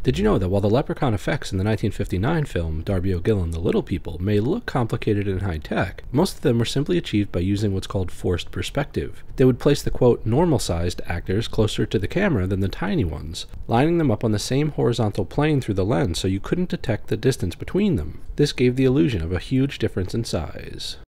Did you know that while the leprechaun effects in the 1959 film Darby O'Gill and the Little People may look complicated and high-tech, most of them were simply achieved by using what's called forced perspective. They would place the quote normal-sized actors closer to the camera than the tiny ones, lining them up on the same horizontal plane through the lens so you couldn't detect the distance between them. This gave the illusion of a huge difference in size.